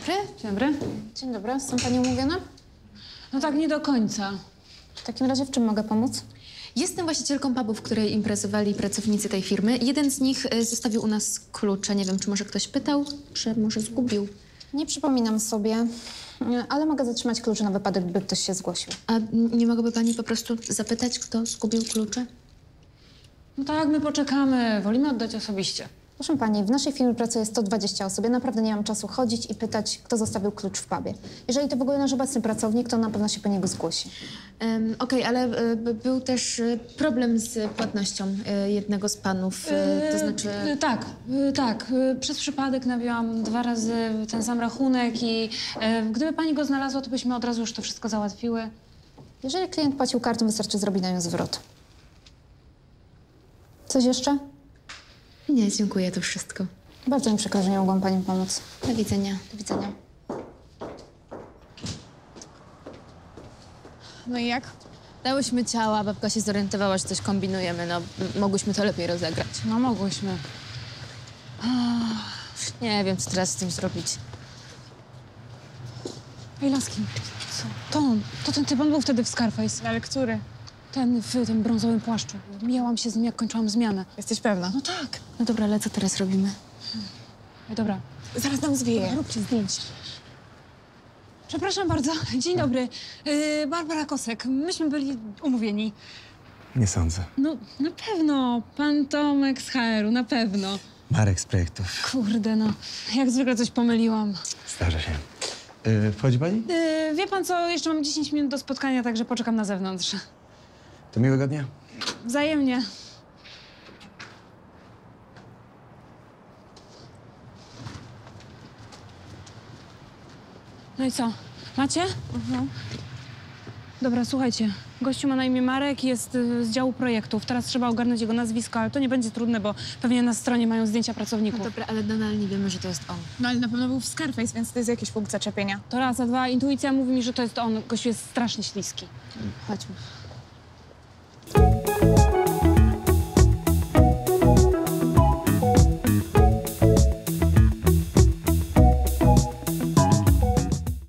dobry. Dzień dobry. Dzień dobry. Są pani umówione? No tak, nie do końca. W takim razie w czym mogę pomóc? Jestem właścicielką pubu, w której imprezowali pracownicy tej firmy. Jeden z nich zostawił u nas klucze. Nie wiem, czy może ktoś pytał, czy może zgubił. Nie przypominam sobie, ale mogę zatrzymać klucze na wypadek, gdyby ktoś się zgłosił. A nie mogłaby pani po prostu zapytać, kto zgubił klucze? No tak, my poczekamy. Wolimy oddać osobiście. Proszę pani, w naszej firmie pracuje 120 osób. Ja naprawdę nie mam czasu chodzić i pytać, kto zostawił klucz w pubie. Jeżeli to w ogóle nasz obecny pracownik, to na pewno się po niego zgłosi. Okej, ale był też problem z płatnością jednego z panów, to znaczy... Tak. Przez przypadek nabiłam 2 razy ten sam rachunek i gdyby pani go znalazła, to byśmy od razu już to wszystko załatwiły. Jeżeli klient płacił kartą, wystarczy zrobić na nią zwrot. Coś jeszcze? Nie, dziękuję, to wszystko. Bardzo mi przykro, że nie mogłam pani pomóc. Do widzenia. Do widzenia. No i jak? Dałyśmy ciała, babka się zorientowała, że coś kombinujemy. No, mogłyśmy to lepiej rozegrać. No, mogłyśmy. Nie wiem, co teraz z tym zrobić. Ej, laski. Co? To on. To ten typ, on był wtedy w Scarface. Ale który? Ten w tym brązowym płaszczu. Mijałam się z nim, jak kończyłam zmianę. Jesteś pewna? No tak. No dobra, ale co teraz robimy? Ej, dobra. Zaraz nam zwieje. Róbcie zdjęcie. Przepraszam bardzo. Dzień dobry. Barbara Kosek. Myśmy byli umówieni. Nie sądzę. No, na pewno. Pan Tomek z HR-u, na pewno. Marek z projektów. Kurde, no. Jak zwykle coś pomyliłam. Zdarza się. Wchodzi pani? Wie pan co? Jeszcze mam 10 minut do spotkania, także poczekam na zewnątrz. To miłego dnia. Wzajemnie. No i co? Macie? Dobra, słuchajcie. Gościu ma na imię Marek, jest z działu projektów. Teraz trzeba ogarnąć jego nazwisko, ale to nie będzie trudne, bo pewnie na stronie mają zdjęcia pracowników. No dobra, ale nadal nie wiemy, że to jest on. No ale na pewno był w Scarface, więc to jest jakiś punkt zaczepienia. To raz, a dwa, intuicja mówi mi, że to jest on. Gościu jest strasznie śliski. Chodźmy.